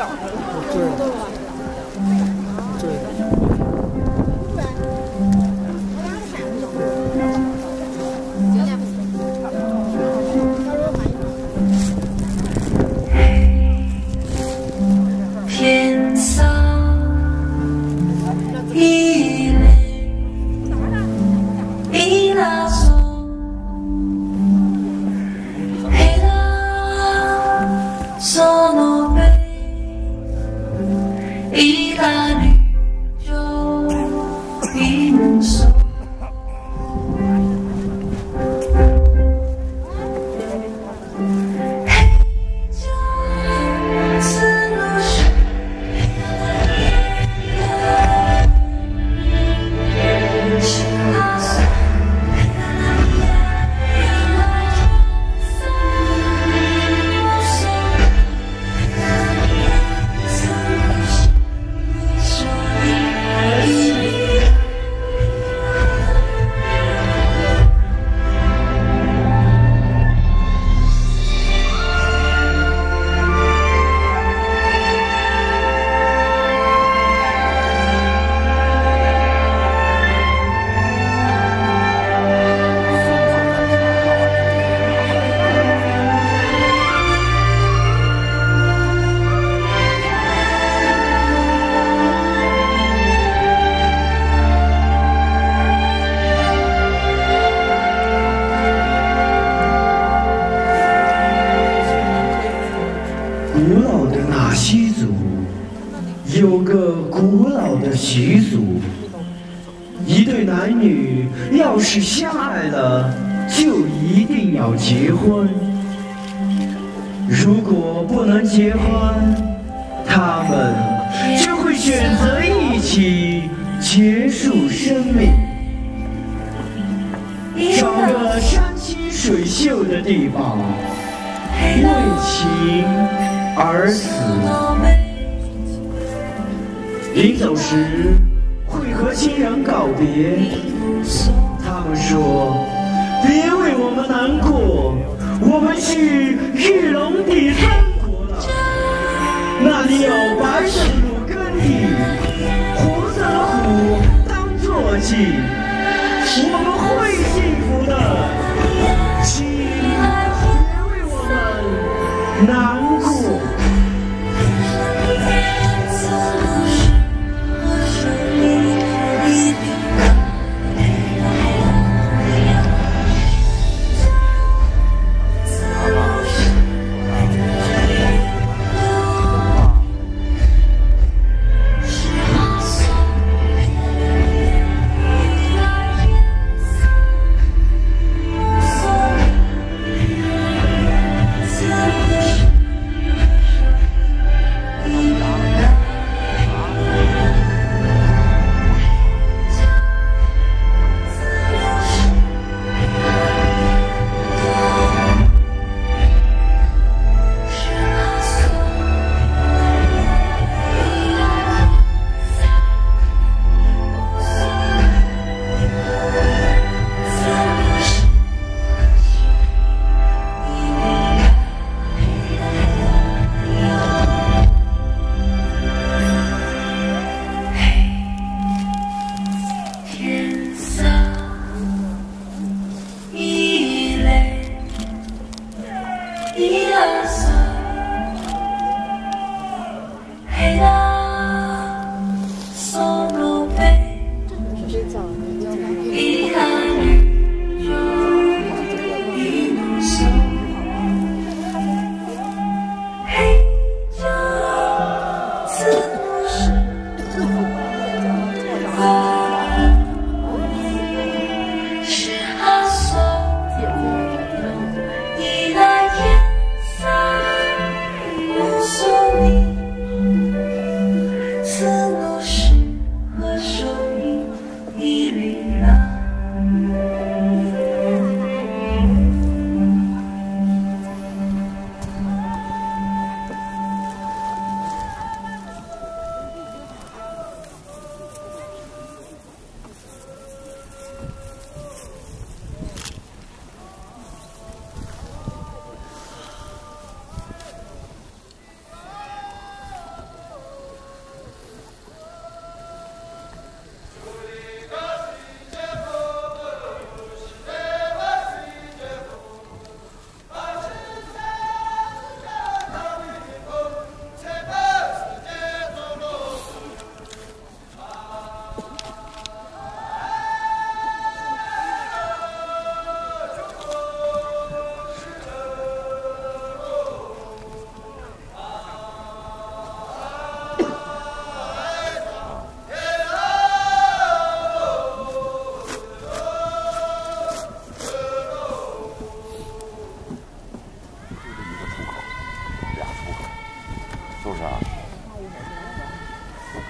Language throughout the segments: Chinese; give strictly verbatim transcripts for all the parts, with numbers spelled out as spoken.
对。 天上一泪一大松，黑的索诺贝，一大绿洲一目送。 古老的纳西族有个古老的习俗，一对男女要是相爱了，就一定要结婚。如果不能结婚，他们就会选择一起结束生命，找个山清水秀的地方，为情而死。临走时会和亲人告别，他们说：“别为我们难过，我们去玉龙第三国了，那里有白色的鲁根地，红色的虎当坐骑，我们会幸福的，请别为我们难过。” 依赖天上。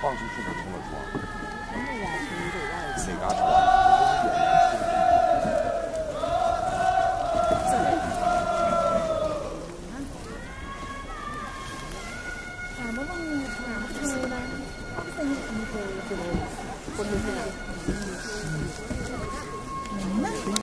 放出去的冲了窗。哪嘎窗？ 哪不弄哪不吹呢？这你怎么吹？这个，我就是。